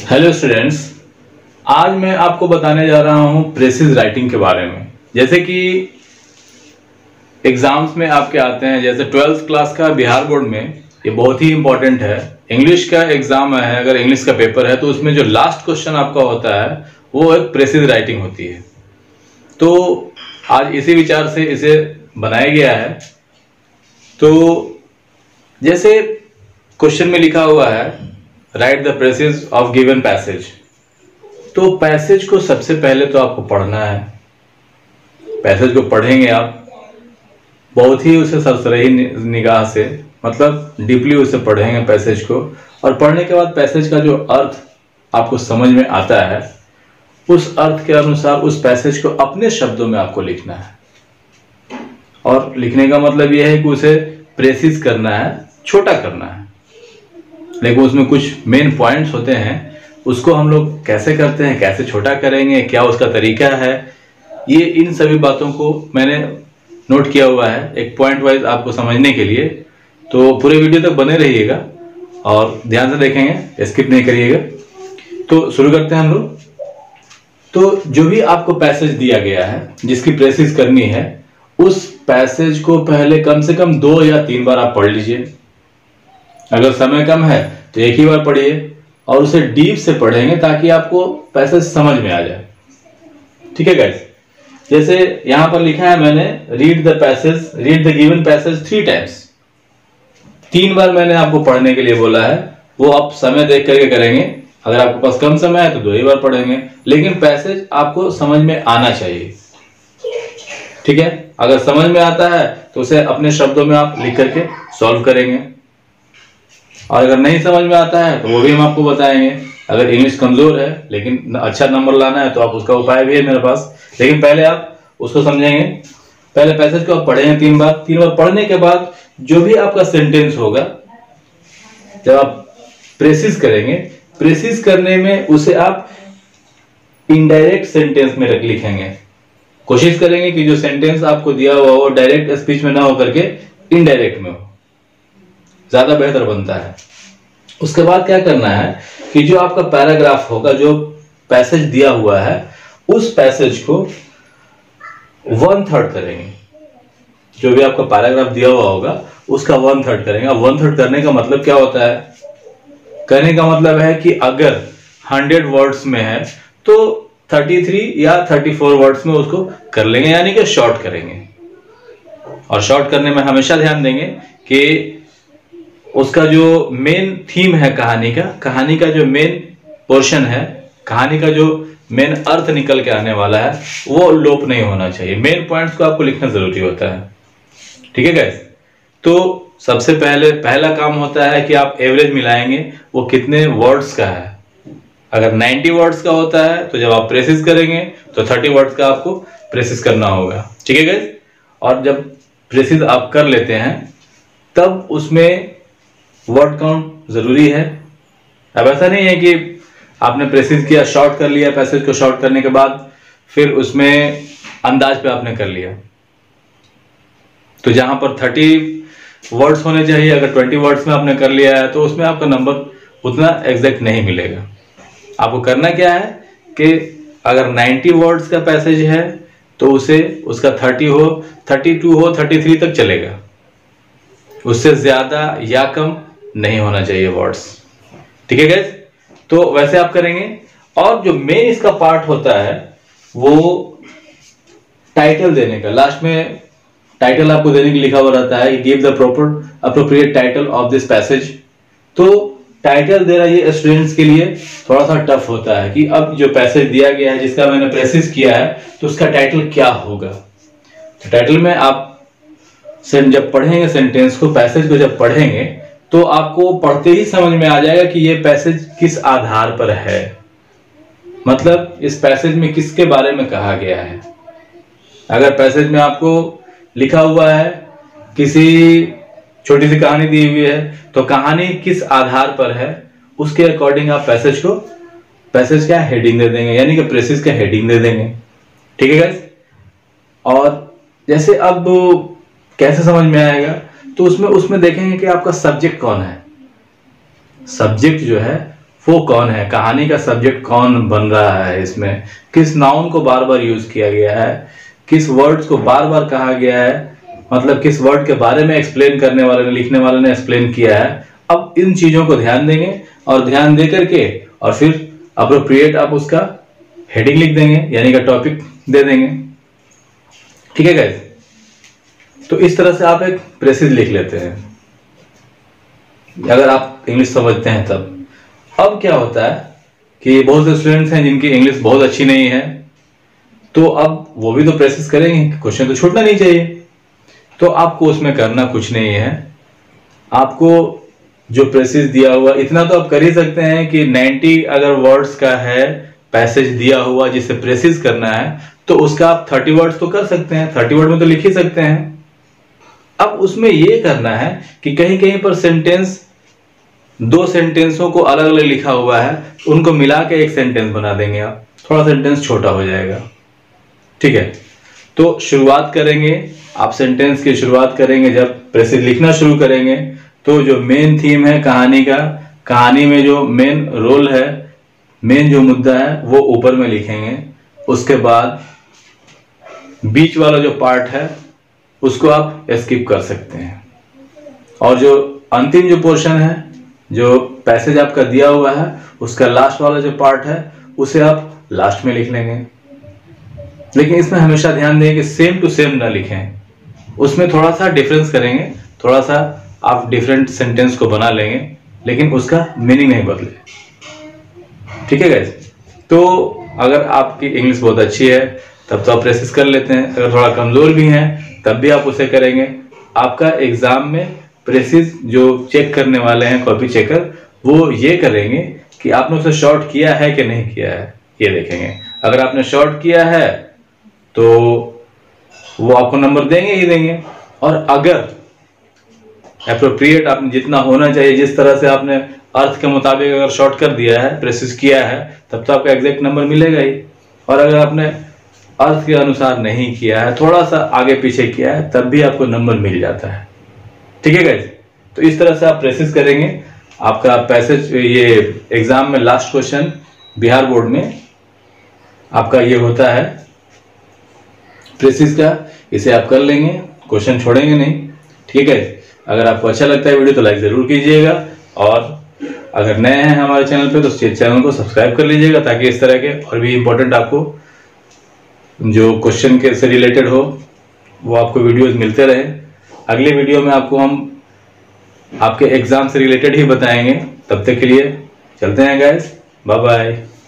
Hello students, आज मैं आपको बताने जा रहा हूं प्रेसिज राइटिंग के बारे में। जैसे कि एग्जाम्स में आपके आते हैं, जैसे 12th क्लास का बिहार बोर्ड में ये बहुत ही इंपॉर्टेंट है। इंग्लिश का एग्जाम है, अगर इंग्लिश का पेपर है तो उसमें जो लास्ट क्वेश्चन आपका होता है वो एक प्रेसिज राइटिंग होती है। तो आज इसी विचार से इसे बनाया गया है। तो जैसे क्वेश्चन में लिखा हुआ है, write the precis of given passage. तो पैसेज को सबसे पहले तो आपको पढ़ना है। पैसेज को पढ़ेंगे आप बहुत ही उसे सरसरी निगाह से, मतलब डीपली उसे पढ़ेंगे पैसेज को। और पढ़ने के बाद पैसेज का जो अर्थ आपको समझ में आता है, उस अर्थ के अनुसार उस पैसेज को अपने शब्दों में आपको लिखना है। और लिखने का मतलब यह है कि उसे प्रेसिज करना है, छोटा करना है। लेकिन उसमें कुछ मेन पॉइंट्स होते हैं, उसको हम लोग कैसे करते हैं, कैसे छोटा करेंगे, क्या उसका तरीका है, ये इन सभी बातों को मैंने नोट किया हुआ है एक पॉइंट वाइज आपको समझने के लिए। तो पूरे वीडियो तक बने रहिएगा और ध्यान से देखेंगे, स्किप नहीं करिएगा। तो शुरू करते हैं हम लोग। तो जो भी आपको पैसेज दिया गया है जिसकी प्रेसिज करनी है, उस पैसेज को पहले कम से कम 2 या 3 बार आप पढ़ लीजिए। अगर समय कम है तो एक ही बार पढ़िए और उसे डीप से पढ़ेंगे ताकि आपको पैसेज समझ में आ जाए। ठीक है गाइस, जैसे यहां पर लिखा है मैंने, read the given passage 3 times. 3 बार मैंने आपको पढ़ने के लिए बोला है, वो आप समय देख करके करेंगे। अगर आपके पास कम समय है तो 2 ही बार पढ़ेंगे, लेकिन पैसेज आपको समझ में आना चाहिए। ठीक है, अगर समझ में आता है तो उसे अपने शब्दों में आप लिख करके सॉल्व करेंगे, और अगर नहीं समझ में आता है तो वो भी हम आपको बताएंगे। अगर इंग्लिश कमजोर है लेकिन अच्छा नंबर लाना है तो आप उसका उपाय भी है मेरे पास, लेकिन पहले आप उसको समझेंगे। पहले पैसेज को आप पढ़ेंगे 3 बार। 3 बार पढ़ने के बाद जो भी आपका सेंटेंस होगा, जब आप प्रेसिज करेंगे, प्रेसिज करने में उसे आप इनडायरेक्ट सेंटेंस में लिखेंगे। कोशिश करेंगे कि जो सेंटेंस आपको दिया हुआ वो डायरेक्ट स्पीच में ना हो करके इनडायरेक्ट में हो, ज्यादा बेहतर बनता है। उसके बाद क्या करना है कि जो आपका पैराग्राफ होगा, जो पैसेज दिया हुआ है, उस पैसेज को 1/3 करेंगे। जो भी आपका पैराग्राफ दिया हुआ होगा उसका 1/3 करेंगे। 1/3 करने का मतलब क्या होता है? कहने का मतलब है कि अगर 100 वर्ड्स में है तो 33 या 34 वर्ड्स में उसको कर लेंगे, यानी कि शॉर्ट करेंगे। और शॉर्ट करने में हमेशा ध्यान देंगे कि उसका जो मेन थीम है कहानी का जो मेन पोर्शन है, कहानी का जो मेन अर्थ निकल के आने वाला है, वो लोप नहीं होना चाहिए। मेन पॉइंट्स को आपको लिखना जरूरी होता है। ठीक है गाइस, तो सबसे पहला काम होता है कि आप एवरेज मिलाएंगे वो कितने वर्ड्स का है। अगर 90 वर्ड्स का होता है तो जब आप प्रेसिज करेंगे तो 30 वर्ड्स का आपको प्रेसिज करना होगा। ठीक है गाइस, और जब प्रेसिज आप कर लेते हैं तब उसमें वर्ड काउंट जरूरी है। अब ऐसा नहीं है कि आपने प्रेसिज किया, शॉर्ट कर लिया, पैसेज को शॉर्ट करने के बाद फिर उसमें अंदाज पे आपने कर लिया। तो जहां पर 30 वर्ड्स होने चाहिए, अगर 20 वर्ड्स में आपने कर लिया है तो उसमें आपका नंबर उतना एग्जैक्ट नहीं मिलेगा। आपको करना क्या है कि अगर 90 वर्ड्स का पैसेज है तो उसे उसका 30 हो, 32 हो, 33 तक चलेगा। उससे ज्यादा या कम नहीं होना चाहिए वर्ड्स। ठीक है गाइस, तो वैसे आप करेंगे। और जो मेन इसका पार्ट होता है वो टाइटल देने का। लास्ट में टाइटल आपको देने के लिखा हुआ रहता है, give the proper appropriate title of this passage. तो टाइटल देना ये स्टूडेंट्स के लिए थोड़ा सा टफ होता है कि अब जो पैसेज दिया गया है, जिसका मैंने प्रेसिज किया है, तो उसका टाइटल क्या होगा। तो टाइटल में आप जब पढ़ेंगे सेंटेंस को, पैसेज को जब पढ़ेंगे तो आपको पढ़ते ही समझ में आ जाएगा कि ये पैसेज किस आधार पर है, मतलब इस पैसेज में किसके बारे में कहा गया है। अगर पैसेज में आपको लिखा हुआ है किसी छोटी सी कहानी दी हुई है तो कहानी किस आधार पर है, उसके अकॉर्डिंग आप पैसेज का हेडिंग दे देंगे, यानी कि प्रेसिज का हेडिंग दे देंगे। ठीक है गाइस, और जैसे अब कैसे समझ में आएगा, तो उसमें देखेंगे कि आपका सब्जेक्ट कौन है। सब्जेक्ट जो है वो कौन है, कहानी का सब्जेक्ट कौन बन रहा है, इसमें किस नाउन को बार बार यूज किया गया है, किस वर्ड्स को बार बार कहा गया है, मतलब किस वर्ड के बारे में एक्सप्लेन करने वाले ने, लिखने वाले ने एक्सप्लेन किया है। अब इन चीजों को ध्यान देंगे और ध्यान दे करके और फिर अप्रोप्रिएट आप उसका हेडिंग लिख देंगे, यानी कि टॉपिक दे देंगे। ठीक है गाइस, तो इस तरह से आप एक प्रेसिज लिख लेते हैं अगर आप इंग्लिश समझते हैं तब। अब क्या होता है कि बहुत से स्टूडेंट्स हैं जिनकी इंग्लिश बहुत अच्छी नहीं है, तो अब वो भी तो प्रेसिज करेंगे, क्वेश्चन तो छूटना नहीं चाहिए। तो आपको उसमें करना कुछ नहीं है, आपको जो प्रेसिज दिया हुआ इतना तो आप कर ही सकते हैं कि 90 अगर वर्ड्स का है पैसेज दिया हुआ जिसे प्रेसिज करना है, तो उसका आप 30 वर्ड्स तो कर सकते हैं, 30 वर्ड में तो लिख ही सकते हैं। अब उसमें यह करना है कि कहीं कहीं पर सेंटेंस, 2 सेंटेंसों को अलग अलग लिखा हुआ है, उनको मिला के एक सेंटेंस बना देंगे आप, थोड़ा सेंटेंस छोटा हो जाएगा। ठीक है, तो शुरुआत करेंगे, आप सेंटेंस की शुरुआत करेंगे जब प्रेसिज लिखना शुरू करेंगे, तो जो मेन थीम है कहानी का, कहानी में जो मेन रोल है, मेन जो मुद्दा है वो ऊपर में लिखेंगे। उसके बाद बीच वाला जो पार्ट है उसको आप स्किप कर सकते हैं, और जो अंतिम जो पोर्शन है, जो पैसेज आपका दिया हुआ है, उसका लास्ट वाला जो पार्ट है उसे आप लास्ट में लिख लेंगे। लेकिन इसमें हमेशा ध्यान दें कि सेम टू सेम ना लिखें, उसमें थोड़ा सा डिफरेंस करेंगे, थोड़ा सा आप डिफरेंट सेंटेंस को बना लेंगे, लेकिन उसका मीनिंग नहीं बदले। ठीक है गाइस, तो अगर आपकी इंग्लिश बहुत अच्छी है तब तो आप प्रेसिज कर लेते हैं, अगर थोड़ा कमजोर भी हैं तब भी आप उसे करेंगे। आपका एग्जाम में प्रेसिज जो चेक करने वाले हैं कॉपी चेकर, वो ये करेंगे कि आपने उसे शॉर्ट किया है कि नहीं किया है, ये देखेंगे। अगर आपने शॉर्ट किया है तो वो आपको नंबर देंगे ही देंगे, और अगर एप्रोप्रिएट आपने जितना होना चाहिए, जिस तरह से आपने अर्थ के मुताबिक अगर शॉर्ट कर दिया है, प्रेसिज किया है, तब तो आपका एग्जैक्ट नंबर मिलेगा ही। और अगर आपने अर्थ के अनुसार नहीं किया है, थोड़ा सा आगे पीछे किया है, तब भी आपको नंबर मिल जाता है। ठीक है गाइस, तो इस तरह से आप प्रेसिज करेंगे। आपका पैसेज, ये एग्जाम में लास्ट क्वेश्चन बिहार बोर्ड में आपका ये होता है प्रेसिज का, इसे आप कर लेंगे, क्वेश्चन छोड़ेंगे नहीं। ठीक है, अगर आपको अच्छा लगता है वीडियो तो लाइक जरूर कीजिएगा, और अगर नए हैं हमारे चैनल पे तो चैनल को सब्सक्राइब कर लीजिएगा, ताकि इस तरह के और भी इम्पोर्टेंट आपको जो क्वेश्चन के से रिलेटेड हो वो आपको वीडियोस मिलते रहे। अगले वीडियो में आपको हम आपके एग्जाम से रिलेटेड ही बताएंगे। तब तक के लिए चलते हैं गाइस, बाय बाय।